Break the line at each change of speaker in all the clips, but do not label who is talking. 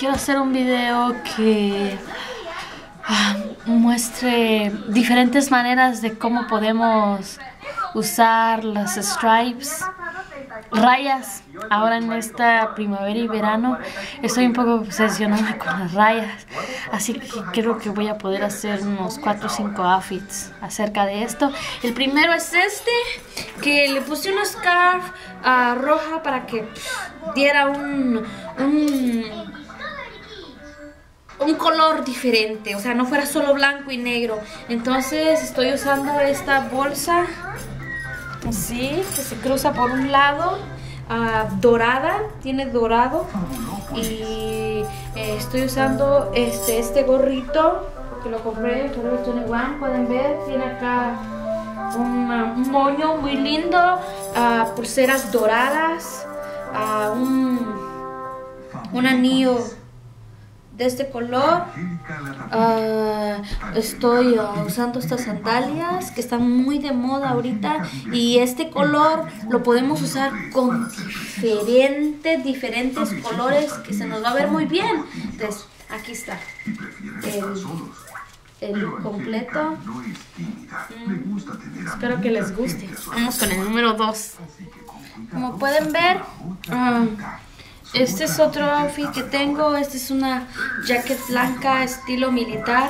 quiero hacer un video que muestre diferentes maneras de cómo podemos usar las stripes, rayas. Ahora en esta primavera y verano estoy un poco obsesionada con las rayas, así que creo que voy a poder hacer unos 4 o 5 outfits acerca de esto. El primero es este, que le puse una scarf roja para que diera un color diferente, o sea, no fuera solo blanco y negro. Entonces estoy usando esta bolsa así, que se cruza por un lado, dorada, tiene dorado, y estoy usando este gorrito que lo compré en Forever 21, pueden ver, tiene acá un moño muy lindo, pulseras doradas, un anillo de este color. Estoy usando estas sandalias que están muy de moda ahorita, y este color lo podemos usar con diferentes colores que se nos va a ver muy bien. Entonces aquí está el completo. Espero que les guste. Vamos con el número 2. Como pueden ver, este es otro outfit que tengo. Este es una jacket blanca estilo militar,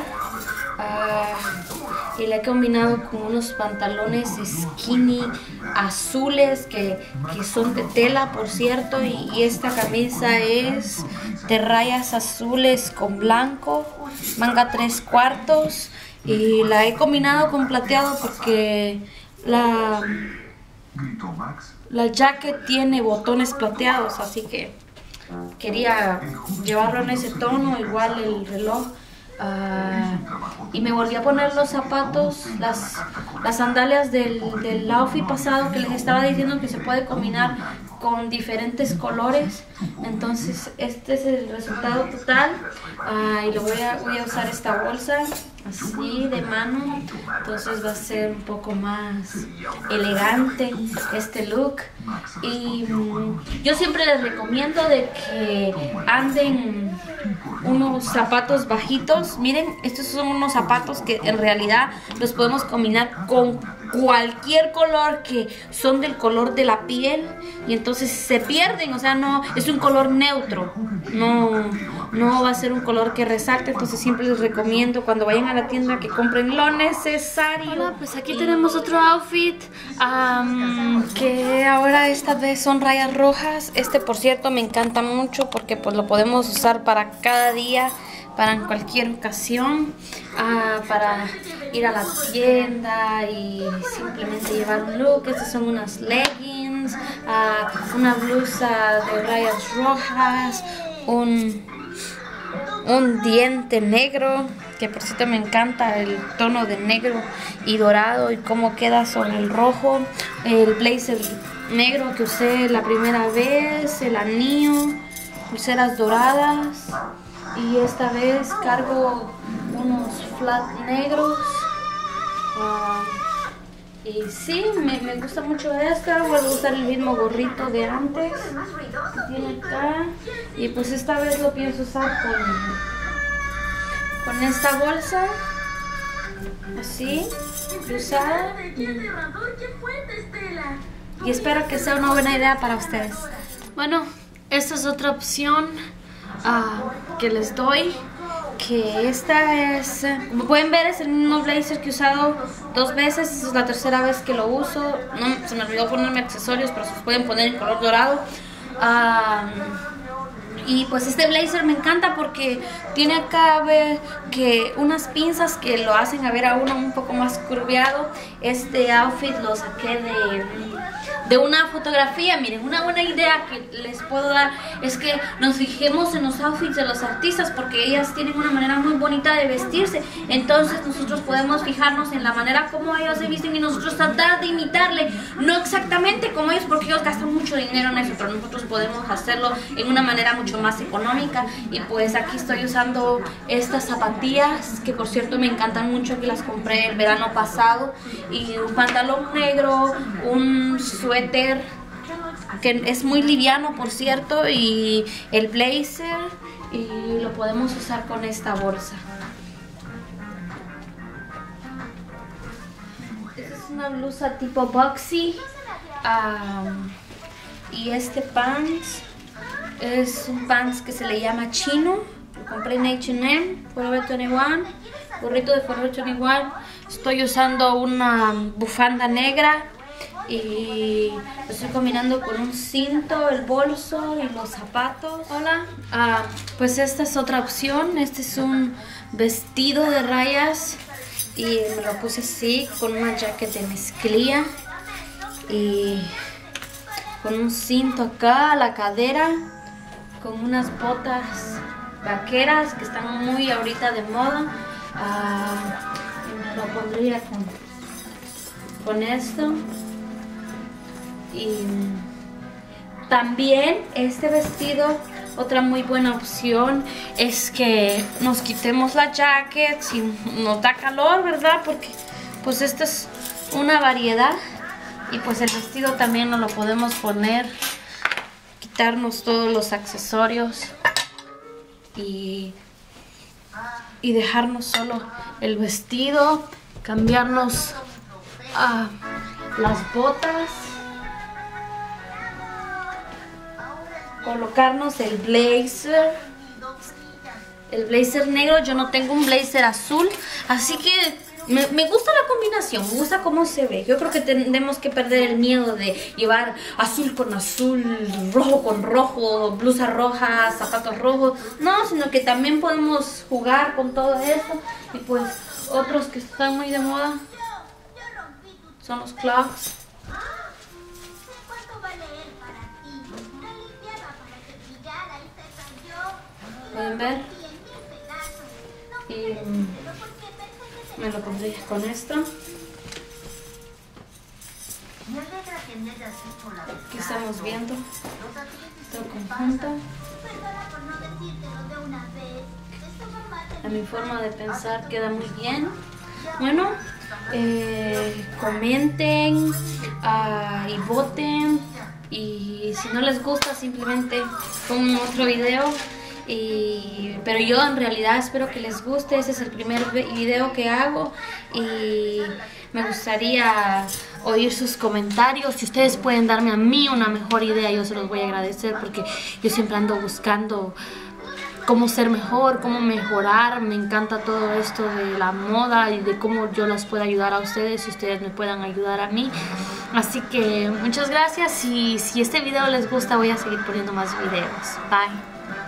y la he combinado con unos pantalones skinny azules que son de tela, por cierto, y esta camisa es de rayas azules con blanco, manga 3/4, y la he combinado con plateado porque la jacket tiene botones plateados, así que quería llevarlo en ese tono, igual el reloj. Y me volví a poner los zapatos, las sandalias del outfit pasado, que les estaba diciendo que se puede combinar con diferentes colores. Entonces este es el resultado total, y lo voy a usar esta bolsa así de mano. Entonces va a ser un poco más elegante este look. Y yo siempre les recomiendo de que anden unos zapatos bajitos. Miren, estos son unos zapatos que en realidad los podemos combinar con cualquier color, que son del color de la piel, y entonces se pierden, o sea, no es un color neutro, no va a ser un color que resalte. Entonces siempre les recomiendo cuando vayan a la tienda que compren lo necesario. Bueno, pues aquí tenemos otro outfit, que ahora esta vez son rayas rojas. Este, por cierto, me encanta mucho porque pues lo podemos usar para cada día, para en cualquier ocasión, para ir a la tienda y simplemente llevar un look. Estas son unas leggings, una blusa de rayas rojas, un diente negro, que por cierto me encanta el tono de negro y dorado y cómo queda sobre el rojo, el blazer negro que usé la primera vez, el anillo, pulseras doradas. Y esta vez cargo unos flat negros. Y sí, me gusta mucho esta. Voy a usar el mismo gorrito de antes que tiene acá. Y pues esta vez lo pienso usar con esta bolsa así, usada. Y espero que sea una buena idea para ustedes. Bueno, esta es otra opción que les doy, que esta es, como pueden ver, es el mismo blazer que he usado 2 veces. Esta es la tercera vez que lo uso. No, se me olvidó ponerme accesorios, pero se los pueden poner en color dorado. Y pues este blazer me encanta porque tiene acá que unas pinzas que lo hacen a ver a uno un poco más curviado. Este outfit lo saqué de una fotografía. Miren, una buena idea que les puedo dar es que nos fijemos en los outfits de los artistas, porque ellas tienen una manera muy bonita de vestirse. Entonces nosotros podemos fijarnos en la manera como ellos se visten y nosotros tratar de imitarle, no exactamente como ellos, porque ellos gastan mucho dinero en eso, pero nosotros podemos hacerlo en una manera mucho más económica. Y pues aquí estoy usando estas zapatillas, que por cierto me encantan mucho, que las compré el verano pasado, y un pantalón negro, un suéter que es muy liviano, por cierto, y el blazer y lo podemos usar con esta bolsa. Esta es una blusa tipo boxy. Y este pants es un pants que se le llama chino. Lo compré en H&M, Forever 21, gorrito de Forever 21. Estoy usando una bufanda negra y lo estoy combinando con un cinto, el bolso y los zapatos. Hola, pues esta es otra opción. Este es un vestido de rayas y me lo puse así con una jacket de mezclilla y con un cinto acá a la cadera, con unas botas vaqueras que están muy ahorita de moda. Y me lo pondría con esto. Y también este vestido, otra muy buena opción es que nos quitemos la jacket si nos da calor, ¿verdad? Porque pues esta es una variedad. Y pues el vestido también nos lo podemos poner, quitarnos todos los accesorios y dejarnos solo el vestido, cambiarnos las botas, colocarnos el blazer negro. Yo no tengo un blazer azul, así que me gusta la combinación, me gusta cómo se ve. Yo creo que tenemos que perder el miedo de llevar azul con azul, rojo con rojo, blusa roja, zapatos rojos. No, sino que también podemos jugar con todo esto. Y pues otros que están muy de moda son los clogs. ¿Pueden ver? Y me lo pondré con esto. Aquí estamos viendo todo conjunto. A mi forma de pensar queda muy bien. Bueno, comenten y voten. Y si no les gusta, simplemente pongan otro video. Pero yo en realidad espero que les guste. Ese es el primer video que hago y me gustaría oír sus comentarios. Si ustedes pueden darme a mí una mejor idea, yo se los voy a agradecer, porque yo siempre ando buscando cómo ser mejor, cómo mejorar. Me encanta todo esto de la moda y de cómo yo las puedo ayudar a ustedes y ustedes me puedan ayudar a mí. Así que muchas gracias, y si este video les gusta voy a seguir poniendo más videos. Bye.